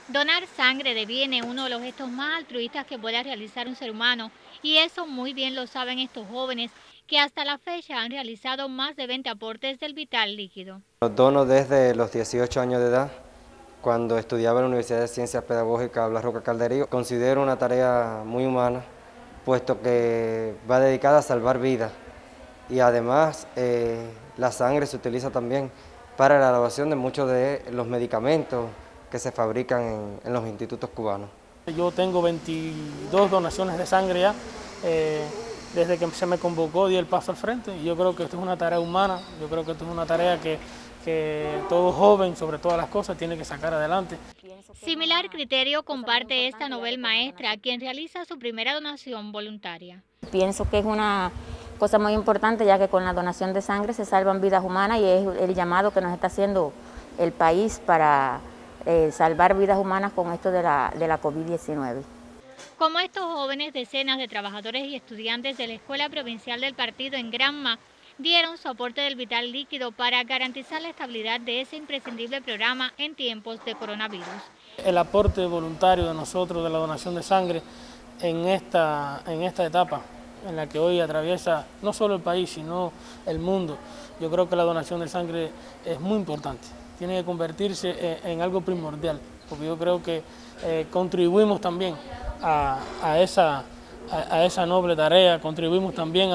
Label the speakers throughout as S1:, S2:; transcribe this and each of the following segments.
S1: Donar sangre deviene uno de los gestos más altruistas que puede realizar un ser humano, y eso muy bien lo saben estos jóvenes que hasta la fecha han realizado más de 20 aportes del vital líquido.
S2: Los dono desde los 18 años de edad, cuando estudiaba en la Universidad de Ciencias Pedagógicas Blas Roca Calderillo. Considero una tarea muy humana, puesto que va dedicada a salvar vidas, y además la sangre se utiliza también para la elaboración de muchos de los medicamentos que se fabrican en los institutos cubanos.
S3: Yo tengo 22 donaciones de sangre ya. Desde que se me convocó di el paso al frente, y yo creo que esto es una tarea humana, yo creo que esto es una tarea que todo joven, sobre todas las cosas, tiene que sacar adelante.
S1: Similar criterio comparte esta Nobel maestra, quien realiza su primera donación voluntaria.
S4: Pienso que es una cosa muy importante, ya que con la donación de sangre se salvan vidas humanas, y es el llamado que nos está haciendo el país para salvar vidas humanas con esto de la COVID-19.
S1: Como estos jóvenes, decenas de trabajadores y estudiantes de la Escuela Provincial del Partido en Granma dieron su aporte del vital líquido para garantizar la estabilidad de ese imprescindible programa en tiempos de coronavirus.
S3: El aporte voluntario de nosotros de la donación de sangre en esta etapa en la que hoy atraviesa no solo el país, sino el mundo, yo creo que la donación de sangre es muy importante. Tiene que convertirse en algo primordial, porque yo creo que contribuimos también a esa noble tarea, contribuimos también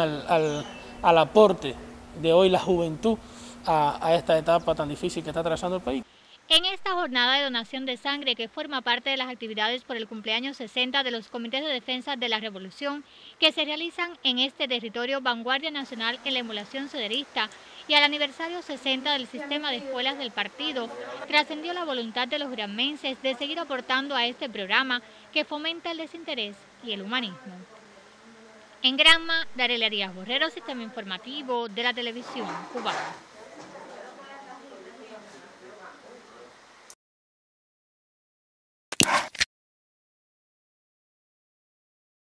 S3: al aporte de hoy la juventud a esta etapa tan difícil que está atravesando el país.
S1: En esta jornada de donación de sangre, que forma parte de las actividades por el cumpleaños 60 de los Comités de Defensa de la Revolución, que se realizan en este territorio vanguardia nacional en la emulación sederista, y al aniversario 60 del sistema de escuelas del partido, trascendió la voluntad de los granmenses de seguir aportando a este programa que fomenta el desinterés y el humanismo. En Granma, Darelia Díaz Borrero, Sistema Informativo de la Televisión Cubana.